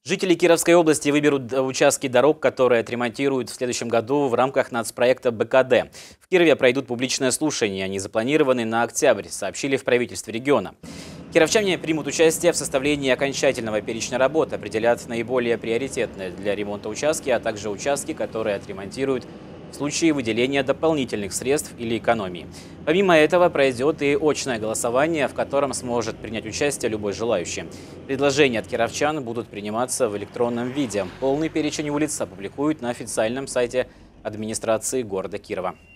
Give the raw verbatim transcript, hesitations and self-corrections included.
Жители Кировской области выберут участки дорог, которые отремонтируют в следующем году в рамках нацпроекта бэ ка дэ. В Кирове пройдут публичные слушания, они запланированы на октябрь, сообщили в правительстве региона. Кировчане примут участие в составлении окончательного перечня работ, определят наиболее приоритетные для ремонта участки, а также участки, которые отремонтируют в случае выделения дополнительных средств или экономии. Помимо этого пройдет и очное голосование, в котором сможет принять участие любой желающий. Предложения от кировчан будут приниматься в электронном виде. Полный перечень улиц опубликуют на официальном сайте администрации города Кирова.